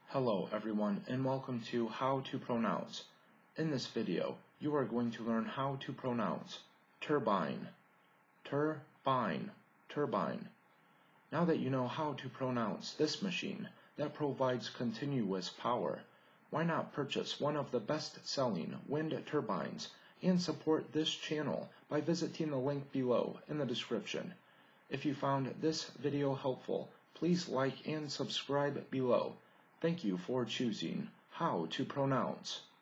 Hello everyone and welcome to How to Pronounce. In this video, you are going to learn how to pronounce turbine, turbine, turbine. Now that you know how to pronounce this machine that provides continuous power, why not purchase one of the best-selling wind turbines and support this channel by visiting the link below in the description. If you found this video helpful, please like and subscribe below. Thank you for choosing How to Pronounce.